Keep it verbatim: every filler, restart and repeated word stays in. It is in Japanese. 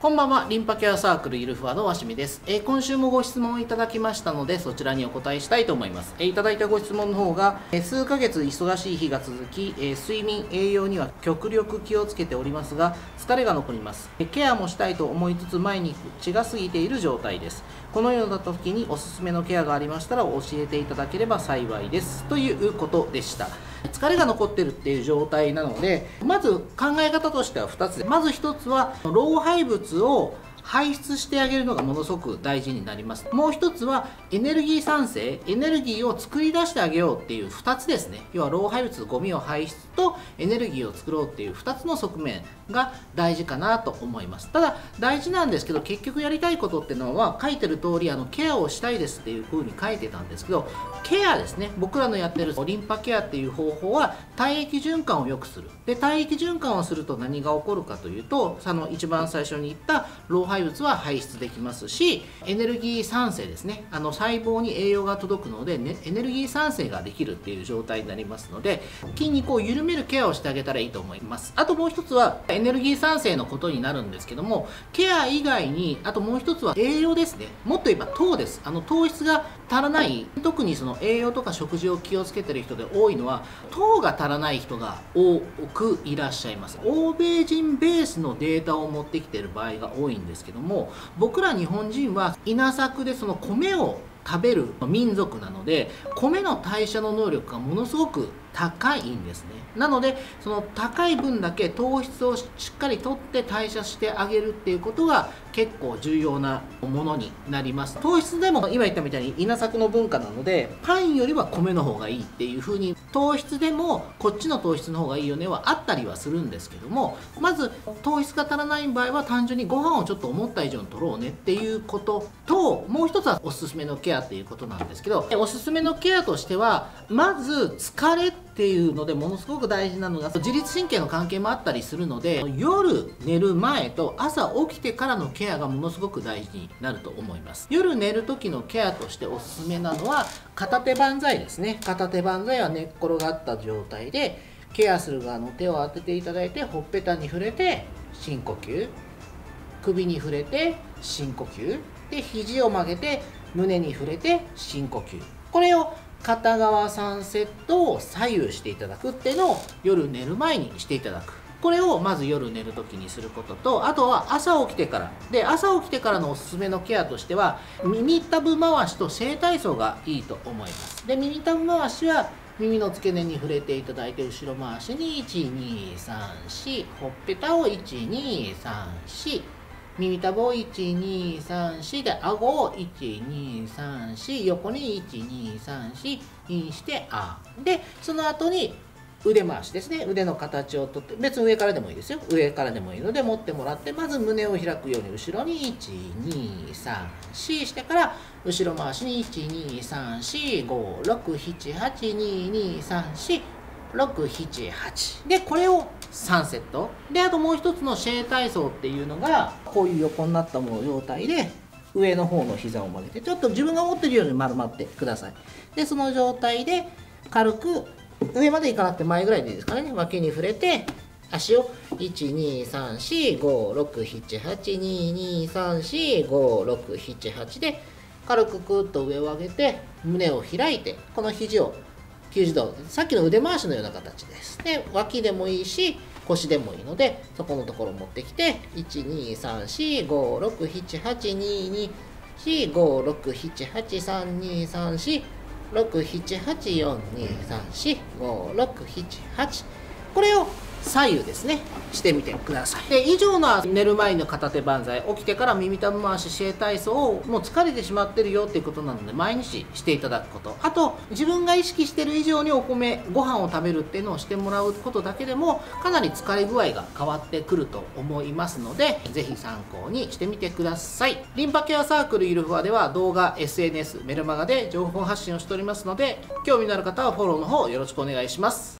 こんばんは、リンパケアサークルゆるふわのわしみです、えー、今週もご質問いただきましたので、そちらにお答えしたいと思います。えー、いただいたご質問の方が、えー、数ヶ月忙しい日が続き、えー、睡眠、栄養には極力気をつけておりますが、疲れが残ります。えー、ケアもしたいと思いつつ、毎日が過ぎている状態です。このような時におすすめのケアがありましたら教えていただければ幸いです。ということでした。疲れが残ってるっていう状態なので、まず考え方としてはふたつで、まずひとつは老廃物を排出してあげるのがものすごく大事になります。もう一つはエネルギー産生、エネルギーを作り出してあげようっていうふたつですね。要は老廃物、ゴミを排出とエネルギーを作ろうっていうふたつの側面が大事かなと思います。ただ大事なんですけど、結局やりたいことっていうのは書いてる通り、あのケアをしたいですっていう風に書いてたんですけど、ケアですね。僕らのやってるリンパケアっていう方法は体液循環を良くする。で、体液循環をすると何が起こるかというと、その一番最初に言った老廃物は排出できますし、エネルギー産生ですね。あの細胞に栄養が届くので、ね、エネルギー産生ができるっていう状態になりますので、筋肉を緩めるケアをしてあげたらいいと思います。あともう一つはエネルギー産生のことになるんですけども、ケア以外にあともう一つは栄養ですね。もっと言えば糖です。あの糖質が足らない、特にその栄養とか食事を気をつけてる人で多いのは、糖が足らない人が多くいらっしゃいます。欧米人ベースのデータを持ってきている場合が多いんですけども、僕ら日本人は稲作でその米を食べる民族なので、米の代謝の能力がものすごく高いんですね。なのでその高い分だけ糖質をしっかりとって代謝してあげるっていうことが結構重要なものになります。糖質でも今言ったみたいに稲作の文化なので、パンよりは米の方がいいっていう風に、糖質でもこっちの糖質の方がいいよねはあったりはするんですけども、まず糖質が足らない場合は単純にご飯をちょっと思った以上に取ろうねっていうことと、もう一つはおすすめのケアっていうことなんですけど、おすすめのケアとしては、まず疲れっていうのでものすごく大事なのが自律神経の関係もあったりするので、夜寝る前と朝起きてからのケアがものすごく大事になると思います。夜寝る時のケアとしておすすめなのは片手万歳ですね。片手万歳は寝っ転がった状態でケアする側の手を当てていただいて、ほっぺたに触れて深呼吸、首に触れて深呼吸で、肘を曲げて胸に触れて深呼吸、これを片側さんセットを左右していただくっていうのを夜寝る前にしていただく。これをまず夜寝る時にすることと、あとは朝起きてからで、朝起きてからのおすすめのケアとしては耳たぶ回しと整体操がいいと思います。で、耳たぶ回しは耳の付け根に触れていただいて、後ろ回しにいちにさんし、ほっぺたをいちにさんし、耳たぶをいちにさんしで、顎をいちにさんし、横にいちにさんし、インしてあで、その後に腕回しですね。腕の形をとって、別に上からでもいいですよ。上からでもいいので持ってもらって、まず胸を開くように後ろにいちにさんししてから、後ろ回しにいちにさんしごろくななはちににさんしろくななはちで、これをさんセットで、あともう一つのシェー体操っていうのが、こういう横になったもの状態で上の方の膝を曲げて、ちょっと自分が持ってるように丸まってください。で、その状態で軽く上までいかなくて前ぐらいでいいですかね、脇に触れて足をいちにさんしごろくななはちににさんしごろくななはちで軽くクッと上を上げて胸を開いて、この肘をきゅうじゅうど、さっきの腕回しのような形です。で、脇でもいいし腰でもいいので、そこのところを持ってきていちにさんしごろくななはちににしごろくななはちさんにさんしろくななはちよんにさんしごろくななはち、これを左右ですねしてみてください。で、以上の寝る前の片手万歳、起きてから耳たぶ回し、シェー体操をもう疲れてしまってるよっていうことなので毎日していただくこと、あと自分が意識してる以上にお米ご飯を食べるっていうのをしてもらうことだけでもかなり疲れ具合が変わってくると思いますので、ぜひ参考にしてみてください。リンパケアサークルゆるふわでは動画、エスエヌエス、メルマガで情報発信をしておりますので、興味のある方はフォローの方よろしくお願いします。